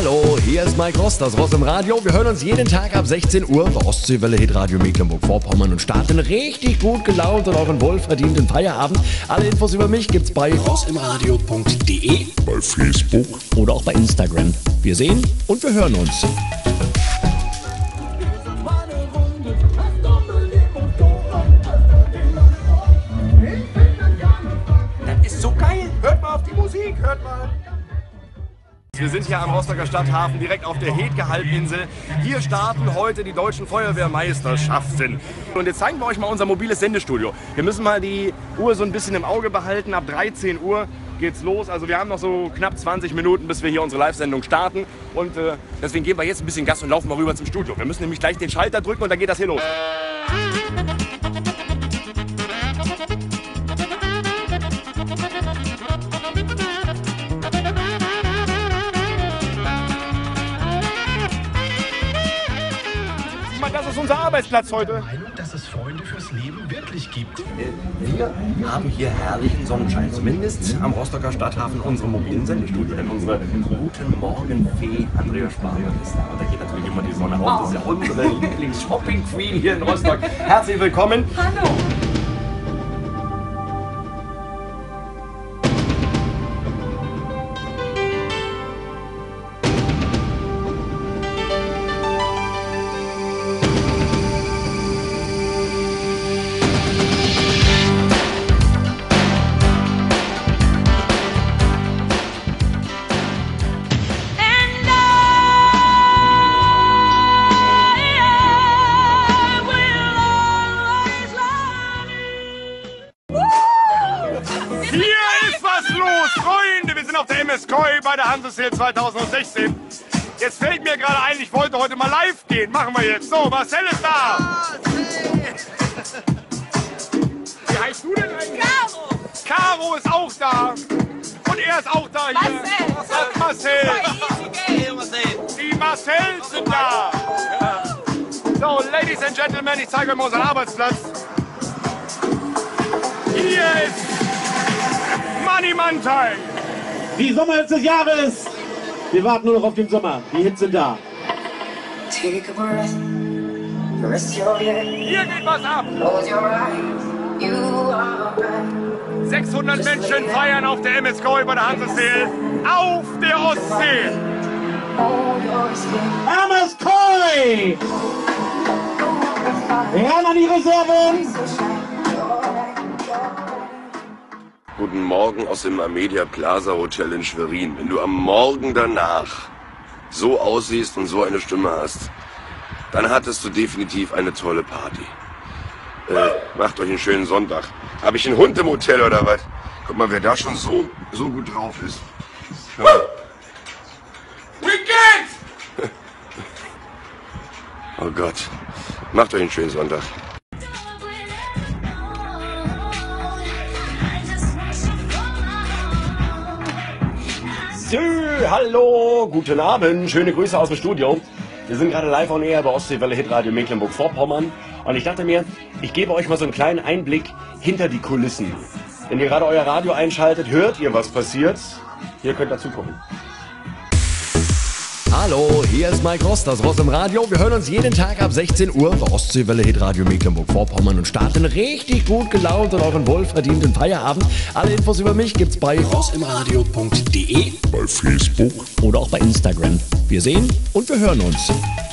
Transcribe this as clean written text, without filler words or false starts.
Hallo, hier ist Mike Rost, das Ross im Radio. Wir hören uns jeden Tag ab 16 Uhr bei Ostseewelle Hitradio Mecklenburg-Vorpommern und starten richtig gut gelaunt und auch einen wohlverdienten Feierabend. Alle Infos über mich gibt's bei rossimradio.de, bei Facebook oder auch bei Instagram. Wir sehen und wir hören uns. Das ist so geil. Hört mal auf die Musik, hört mal. Wir sind hier am Rostocker Stadthafen, direkt auf der Hetke-Halbinsel. Hier starten heute die deutschen Feuerwehrmeisterschaften. Und jetzt zeigen wir euch mal unser mobiles Sendestudio. Wir müssen mal die Uhr so ein bisschen im Auge behalten. Ab 13 Uhr geht's los. Also wir haben noch so knapp 20 Minuten, bis wir hier unsere Live-Sendung starten. Und deswegen geben wir jetzt ein bisschen Gas und laufen mal rüber zum Studio. Wir müssen nämlich gleich den Schalter drücken und dann geht das hier los. Das ist unser Arbeitsplatz heute. Meinung, dass es Freunde fürs Leben wirklich gibt. Wir haben hier herrlichen Sonnenschein, zumindest am Rostocker Stadthafen, unsere mobilen Sendestudio. Denn unsere Guten Morgen-Fee Andrea Sparmann ist da. Und da geht natürlich immer die Sonne auf. Das ist ja unsere Lieblings-Shopping-Queen hier in Rostock. Herzlich willkommen. Hallo. Bei der Hanseseel 2016. Jetzt fällt mir gerade ein, ich wollte heute mal live gehen. Machen wir jetzt. So, Marcel ist da. Wie heißt du denn eigentlich? Caro. Caro ist auch da. Und er ist auch da hier. Marcel. Die Marcels sind da. So, Ladies and Gentlemen, ich zeige euch mal unseren Arbeitsplatz. Hier ist Money Mantai. Die Sommerhits des Jahres! Wir warten nur noch auf den Sommer. Die Hits sind da. Hier geht was ab! 600 Menschen feiern auf der MSK über der Hanseseel auf der Ostsee! MSK! Ran an die Reserven! Guten Morgen aus dem Amedia Plaza Hotel in Schwerin. Wenn du am Morgen danach so aussiehst und so eine Stimme hast, dann hattest du definitiv eine tolle Party. Macht euch einen schönen Sonntag. Habe ich einen Hund im Hotel oder was? Guck mal, wer da schon so gut drauf ist. Ja. Weekend! Oh Gott. Macht euch einen schönen Sonntag. Hallo, guten Abend, schöne Grüße aus dem Studio. Wir sind gerade live on air bei Ostseewelle Hitradio Mecklenburg-Vorpommern und ich dachte mir, ich gebe euch mal so einen kleinen Einblick hinter die Kulissen. Wenn ihr gerade euer Radio einschaltet, hört ihr, was passiert. Ihr könnt dazu gucken. Hallo, hier ist Mike Rost, das Ross im Radio. Wir hören uns jeden Tag ab 16 Uhr bei Ostseewelle Hitradio Mecklenburg-Vorpommern und starten richtig gut gelaunt und auch einen wohlverdienten Feierabend. Alle Infos über mich gibt's bei rossimradio.de, bei Facebook oder auch bei Instagram. Wir sehen und wir hören uns.